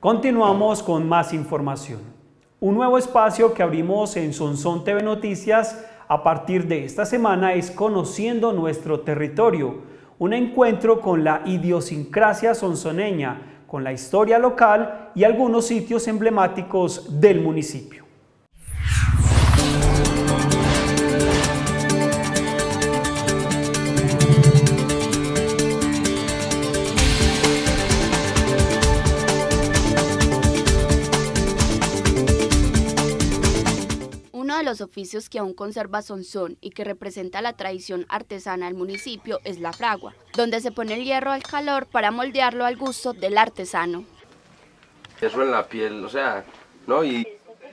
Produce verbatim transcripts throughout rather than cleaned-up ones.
Continuamos con más información. Un nuevo espacio que abrimos en Sonsón T V Noticias a partir de esta semana es Conociendo Nuestro Territorio, un encuentro con la idiosincrasia sonsoneña, con la historia local y algunos sitios emblemáticos del municipio. Uno de los oficios que aún conserva Sonsón y que representa la tradición artesana del municipio es la fragua, donde se pone el hierro al calor para moldearlo al gusto del artesano. Eso en la piel, o sea, ¿no? Y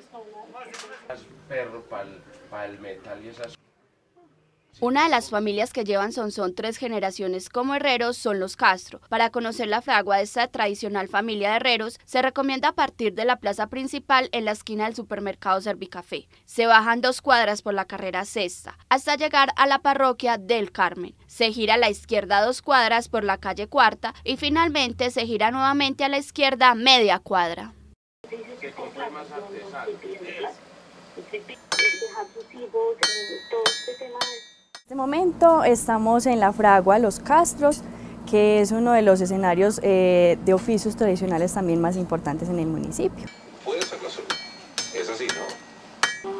perro para el metal y esas. Una de las familias que llevan Sonsón tres generaciones como herreros son los Castro. Para conocer la fragua de esta tradicional familia de herreros, se recomienda partir de la plaza principal en la esquina del supermercado Servicafé. Se bajan dos cuadras por la carrera Sexta, hasta llegar a la parroquia del Carmen. Se gira a la izquierda dos cuadras por la calle Cuarta y finalmente se gira nuevamente a la izquierda media cuadra. En este momento estamos en la fragua Los Castros, que es uno de los escenarios eh, de oficios tradicionales también más importantes en el municipio. Puede ser la solución. Es así, ¿no?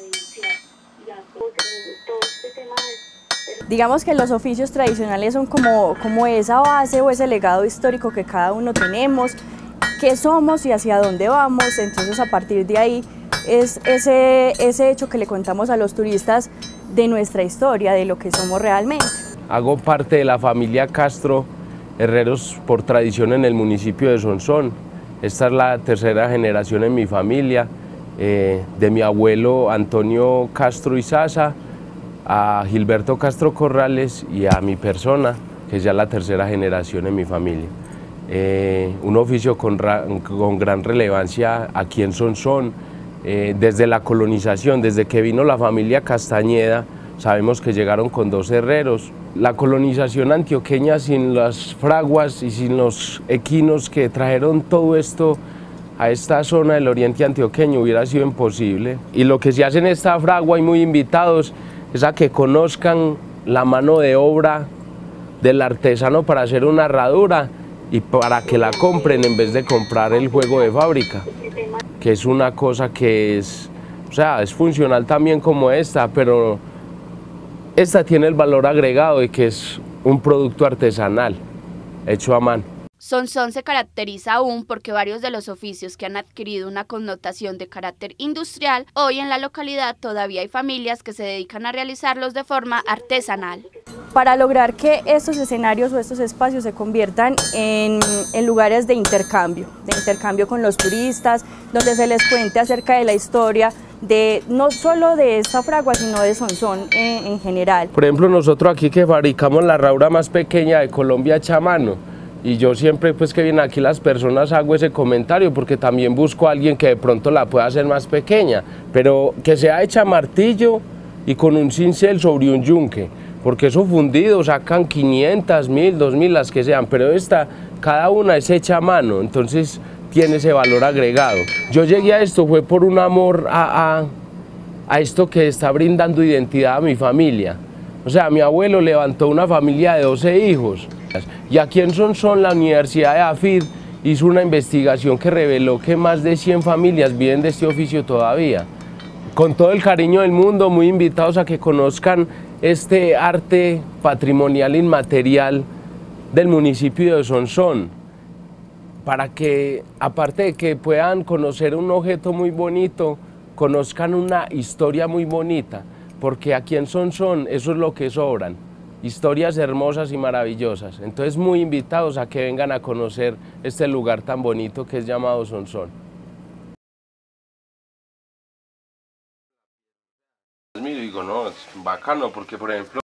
Digamos que los oficios tradicionales son como, como esa base o ese legado histórico que cada uno tenemos, qué somos y hacia dónde vamos. Entonces, a partir de ahí es ese, ese hecho que le contamos a los turistas de nuestra historia, de lo que somos realmente. Hago parte de la familia Castro, herreros por tradición en el municipio de Sonsón. Esta es la tercera generación en mi familia, eh, de mi abuelo Antonio Castro Izaza, a Gilberto Castro Corrales y a mi persona, que es ya la tercera generación en mi familia. Eh, un oficio con, con gran relevancia aquí en Sonsón. Eh, desde la colonización, desde que vino la familia Castañeda, sabemos que llegaron con dos herreros. La colonización antioqueña sin las fraguas y sin los equinos que trajeron todo esto a esta zona del oriente antioqueño hubiera sido imposible. Y lo que se hace en esta fragua, y muy invitados, es a que conozcan la mano de obra del artesano para hacer una herradura y para que la compren en vez de comprar el juego de fábrica, que es una cosa que es, o sea, es funcional también como esta, pero esta tiene el valor agregado de que es un producto artesanal, hecho a mano. Sonsón se caracteriza aún porque varios de los oficios que han adquirido una connotación de carácter industrial, hoy en la localidad todavía hay familias que se dedican a realizarlos de forma artesanal. Para lograr que estos escenarios o estos espacios se conviertan en, en lugares de intercambio, de intercambio con los turistas, donde se les cuente acerca de la historia, de no solo de esta fragua, sino de Sonsón en, en general. Por ejemplo, nosotros aquí que fabricamos la herradura más pequeña de Colombia hecha a mano, y yo siempre pues que vienen aquí las personas hago ese comentario porque también busco a alguien que de pronto la pueda hacer más pequeña, pero que sea hecha a martillo y con un cincel sobre un yunque, porque eso fundido sacan quinientas, mil, dos mil, las que sean, pero esta, cada una es hecha a mano, entonces tiene ese valor agregado. Yo llegué a esto fue por un amor a, a, a esto que está brindando identidad a mi familia. O sea, mi abuelo levantó una familia de doce hijos y aquí en Sonsón la Universidad de AFID hizo una investigación que reveló que más de cien familias viven de este oficio todavía. Con todo el cariño del mundo, muy invitados a que conozcan este arte patrimonial inmaterial del municipio de Sonsón, para que, aparte de que puedan conocer un objeto muy bonito, conozcan una historia muy bonita, porque aquí en Sonsón eso es lo que sobran, historias hermosas y maravillosas. Entonces muy invitados a que vengan a conocer este lugar tan bonito que es llamado Sonsón. Digo, no, es bacano porque, por ejemplo,